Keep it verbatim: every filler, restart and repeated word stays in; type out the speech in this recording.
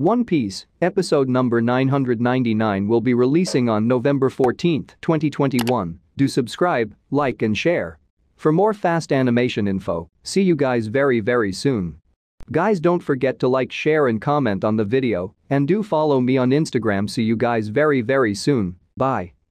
One Piece, episode number nine hundred ninety-nine will be releasing on November fourteenth, twenty twenty-one. Do subscribe, like and share. For more fast animation info, see you guys very very soon. Guys, don't forget to like, share and comment on the video, and do follow me on Instagram. See you guys very very soon. Bye.